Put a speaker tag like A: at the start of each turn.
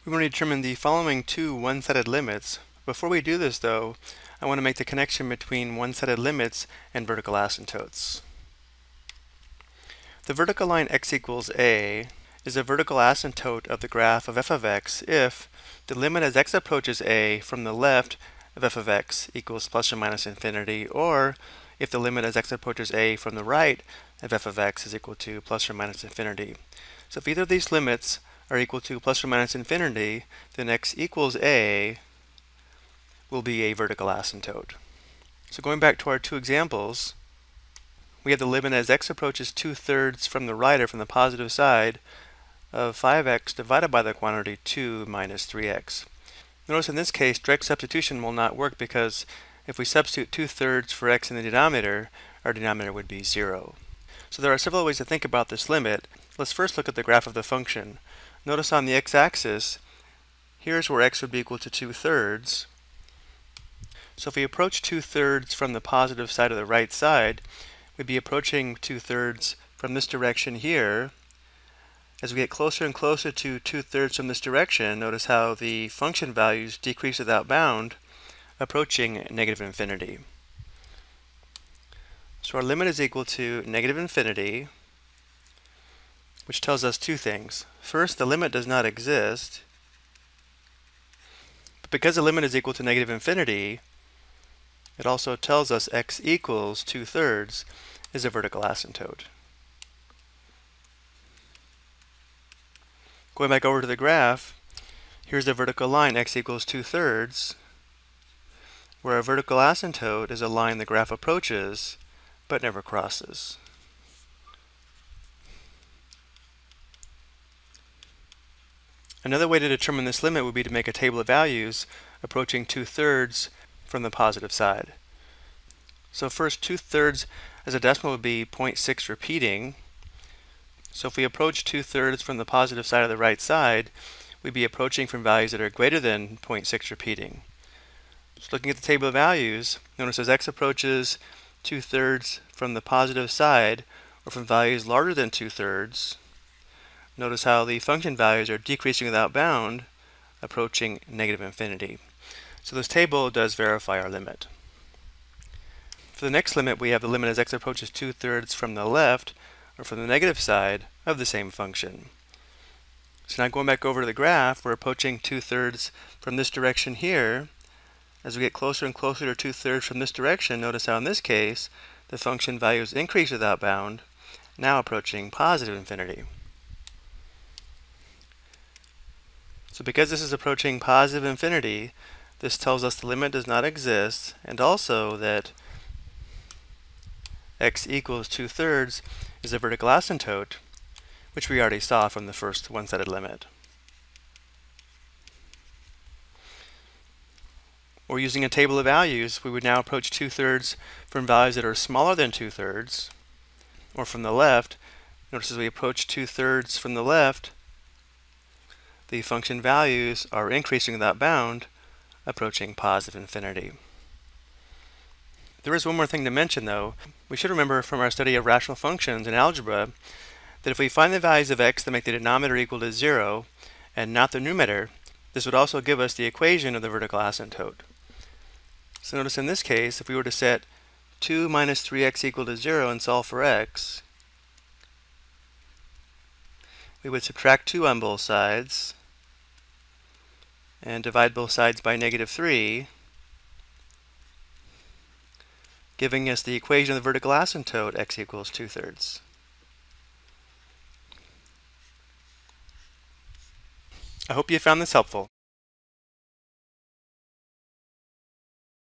A: We want to determine the following two one-sided limits. Before we do this though, I want to make the connection between one-sided limits and vertical asymptotes. The vertical line x equals a is a vertical asymptote of the graph of f of x if the limit as x approaches a from the left of f of x equals plus or minus infinity, or if the limit as x approaches a from the right of f of x is equal to plus or minus infinity. So if either of these limits are equal to plus or minus infinity, then x equals a will be a vertical asymptote. So going back to our two examples, we have the limit as x approaches 2/3 from the right or from the positive side of 5x divided by the quantity 2 minus 3x. Notice in this case direct substitution will not work because if we substitute 2/3 for x in the denominator, our denominator would be 0. So there are several ways to think about this limit. Let's first look at the graph of the function. Notice on the x-axis, here's where x would be equal to 2/3. So if we approach 2/3 from the positive side of the right side, we'd be approaching 2/3 from this direction here. As we get closer and closer to 2/3 from this direction, notice how the function values decrease without bound, approaching negative infinity. So our limit is equal to negative infinity, which tells us two things. First, the limit does not exist, but because the limit is equal to negative infinity, it also tells us x equals 2/3 is a vertical asymptote. Going back over to the graph, here's the vertical line x equals 2/3, where a vertical asymptote is a line the graph approaches but never crosses. Another way to determine this limit would be to make a table of values approaching 2/3 from the positive side. So first, 2/3 as a decimal would be 0.6 repeating. So if we approach 2/3 from the positive side of the right side, we'd be approaching from values that are greater than 0.6 repeating. So looking at the table of values, notice as x approaches 2/3 from the positive side, or from values larger than 2/3, notice how the function values are decreasing without bound, approaching negative infinity. So this table does verify our limit. For the next limit, we have the limit as x approaches 2/3 from the left, or from the negative side, of the same function. So now going back over to the graph, we're approaching 2/3 from this direction here. As we get closer and closer to 2/3 from this direction, notice how in this case, the function values increase without bound, now approaching positive infinity. So because this is approaching positive infinity, this tells us the limit does not exist, and also that x equals 2/3 is a vertical asymptote, which we already saw from the first one-sided limit. Or using a table of values, we would now approach 2/3 from values that are smaller than 2/3, or from the left. Notice as we approach 2/3 from the left, the function values are increasing without bound, approaching positive infinity. There is one more thing to mention though. We should remember from our study of rational functions in algebra that if we find the values of x that make the denominator equal to 0 and not the numerator, this would also give us the equation of the vertical asymptote. So notice in this case, if we were to set 2 minus 3x equal to 0 and solve for x, we would subtract 2 on both sides and divide both sides by -3, giving us the equation of the vertical asymptote x equals 2/3. I hope you found this helpful.